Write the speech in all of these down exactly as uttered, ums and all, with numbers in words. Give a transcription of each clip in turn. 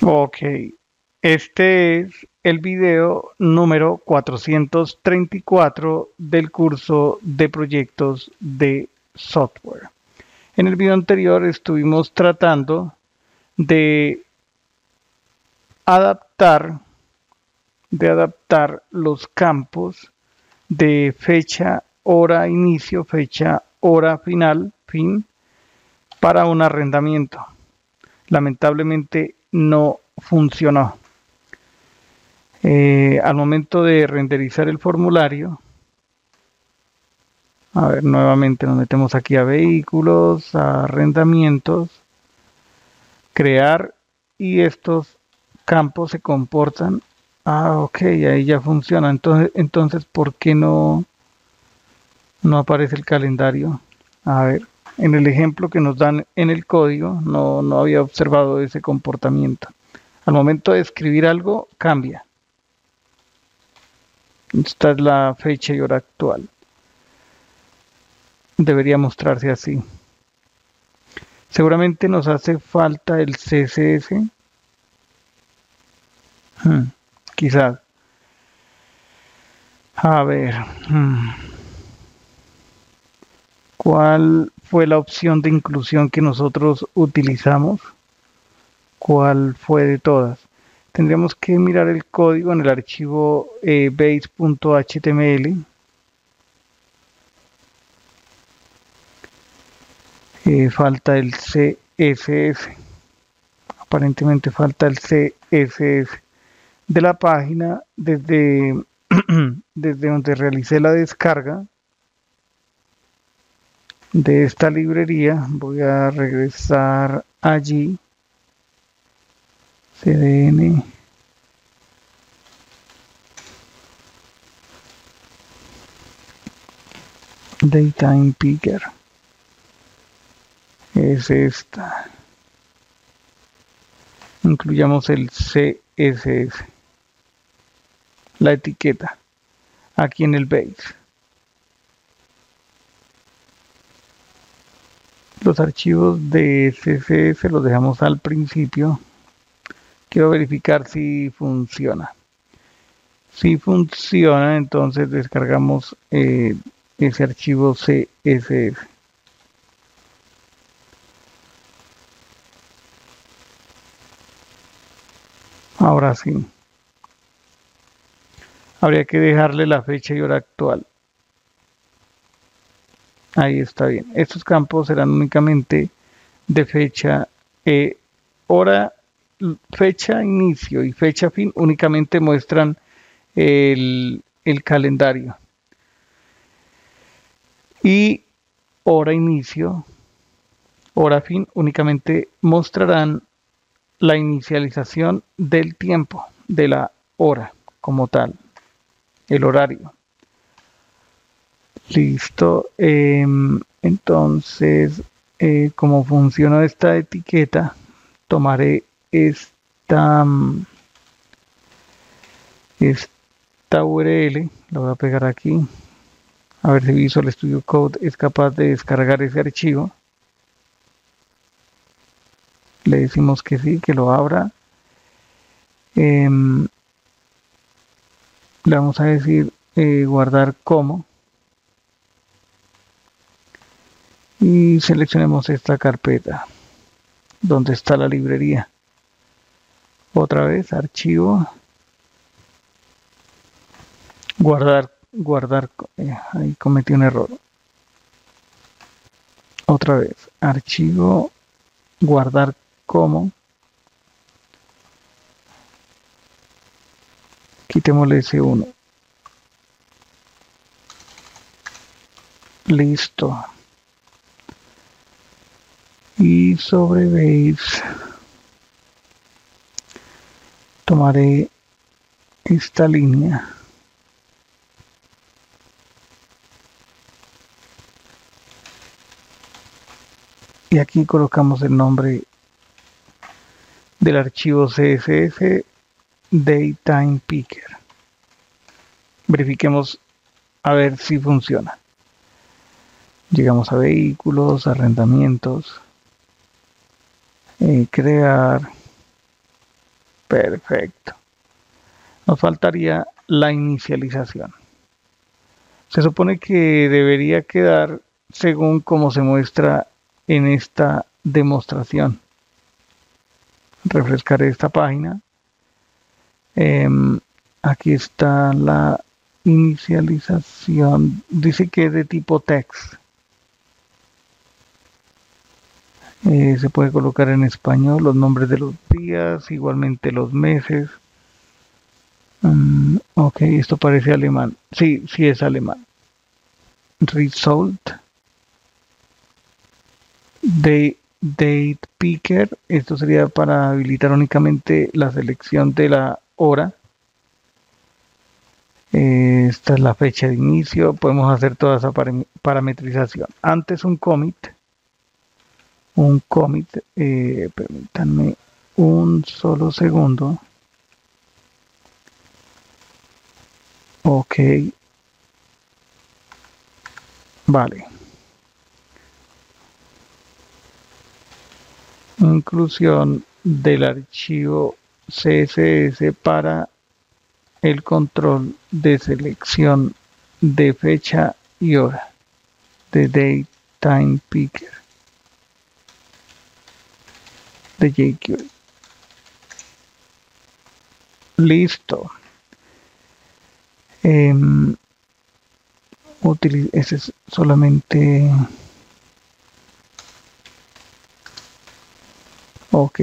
Ok, este es el video número cuatrocientos treinta y cuatro del curso de proyectos de software. En el video anterior estuvimos tratando de adaptar, de adaptar los campos de fecha, hora, inicio, fecha, hora, final, fin, para un arrendamiento. Lamentablemente no funcionó. Eh, al momento de renderizar el formulario, a ver, nuevamente nos metemos aquí a vehículos, a arrendamientos, crear, y estos campos se comportan. Ah, ok, ahí ya funciona. Entonces, entonces ¿por qué no, no aparece el calendario? A ver, en el ejemplo que nos dan en el código, no, no había observado ese comportamiento. Al momento de escribir algo, cambia. Esta es la fecha y hora actual. Debería mostrarse así. Seguramente nos hace falta el C S S. Hmm, quizás. A ver. Hmm. ¿Cuál fue la opción de inclusión que nosotros utilizamos? ¿Cuál fue de todas? Tendríamos que mirar el código en el archivo eh, base.html. Eh, falta el C S S. Aparentemente falta el C S S de la página desde, desde donde realicé la descarga de esta librería. Voy a regresar allí, cdn, Datetime Picker, es esta. Incluyamos el C S S, la etiqueta, aquí en el base. Los archivos de C S S los dejamos al principio. Quiero verificar si funciona. Si funciona, entonces descargamos eh, ese archivo C S S. Ahora sí. Habría que dejarle la fecha y hora actual. Ahí está bien. Estos campos serán únicamente de fecha, eh, hora, fecha inicio y fecha fin. Únicamente muestran el, el calendario. Y hora inicio, hora fin, únicamente mostrarán la inicialización del tiempo, de la hora como tal, el horario. Listo. Eh, entonces, eh, como funciona esta etiqueta, tomaré esta, esta U R L, la voy a pegar aquí, a ver si Visual Studio Code es capaz de descargar ese archivo. Le decimos que sí, que lo abra. Eh, le vamos a decir eh, guardar como. Y seleccionemos esta carpeta donde está la librería. Otra vez, archivo. Guardar, guardar. Eh, ahí cometí un error. Otra vez, archivo, guardar como. Quitémosle ese uno. Listo. Y sobre base tomaré esta línea y aquí colocamos el nombre del archivo C S S Datetime Picker. Verifiquemos a ver si funciona. Llegamos a vehículos, arrendamientos, eh, crear, Perfecto. Nos faltaría la inicialización. Se supone que debería quedar según como se muestra en esta demostración. Refrescaré esta página. Eh, aquí está la inicialización. Dice que es de tipo text. Eh, se puede colocar en español los nombres de los días, igualmente los meses. Um, ok, esto parece alemán. Sí, sí es alemán. Result. De, date picker. Esto sería para habilitar únicamente la selección de la hora. Eh, esta es la fecha de inicio. Podemos hacer toda esa parametrización. Antes un commit. Un commit. Eh, permítanme un solo segundo. Ok. Vale. Inclusión del archivo C S S para el control de selección de fecha y hora de Date Time Picker de jQuery. Listo. Eh, ese es solamente. Ok.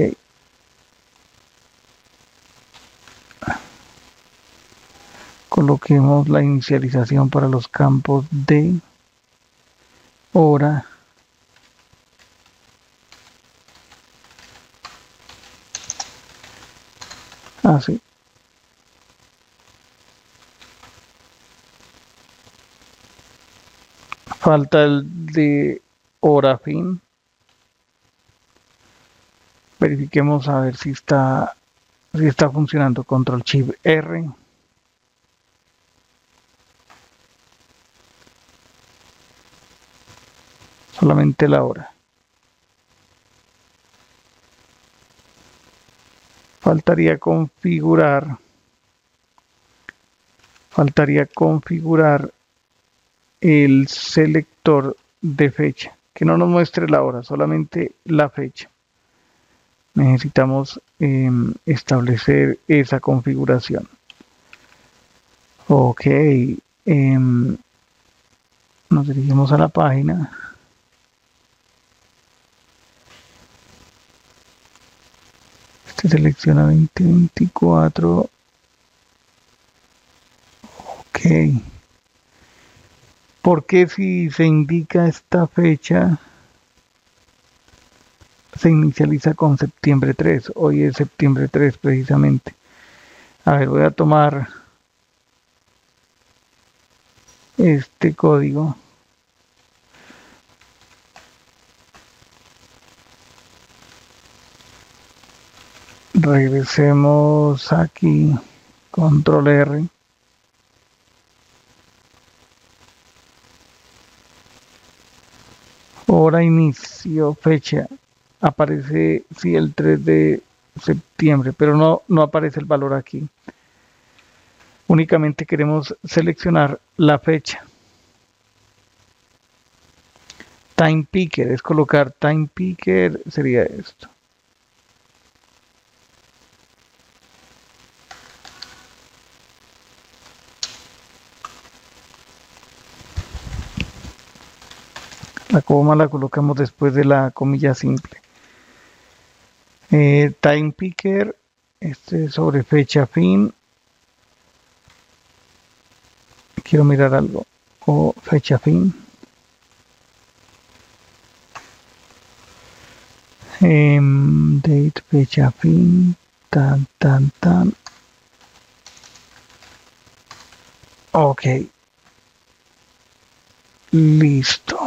Coloquemos la inicialización para los campos de hora. Así. Falta el de hora fin. Verifiquemos a ver si está, si está funcionando. Control Shift R. Solamente la hora. Faltaría configurar. Faltaría configurar el selector de fecha. Que no nos muestre la hora, solamente la fecha. Necesitamos eh, establecer esa configuración. Ok. Eh, nos dirigimos a la página. Este selecciona veinte veinticuatro. Ok. ¿Por qué si se indica esta fecha se inicializa con septiembre tres? Hoy es septiembre tres precisamente. A ver, voy a tomar este código. Regresemos aquí, control R. Hora inicio, fecha. Aparece sí el tres de septiembre, pero no, no aparece el valor aquí. Únicamente queremos seleccionar la fecha. Time picker, es colocar time picker, sería esto. La coma la colocamos después de la comilla simple. Eh, time picker, este sobre fecha fin. Quiero mirar algo. O fecha fin. Eh, date, fecha fin. Tan, tan, tan. Ok. Listo.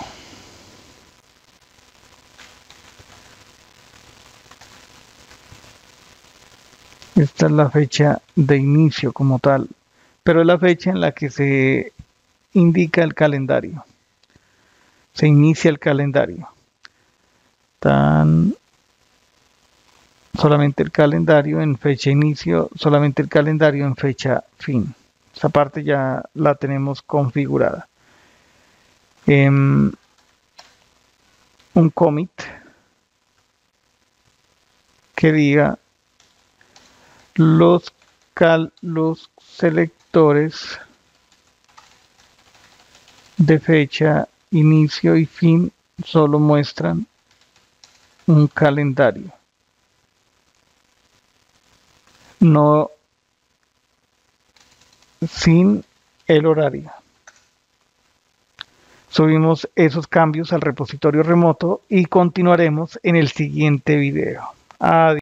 Esta es la fecha de inicio como tal, pero es la fecha en la que se indica el calendario. Se inicia el calendario. Tan solamente el calendario en fecha inicio, solamente el calendario en fecha fin. Esa parte ya la tenemos configurada. Um, un commit que diga los, cal, los selectores de fecha, inicio y fin solo muestran un calendario, no sin el horario. Subimos esos cambios al repositorio remoto y continuaremos en el siguiente video. Adiós.